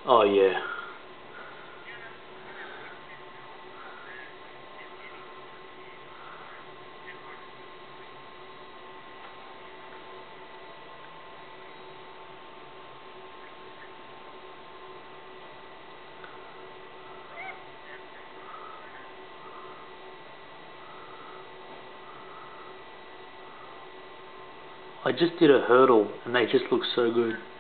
Oh yeah. I just did a hurdle and they just look so good.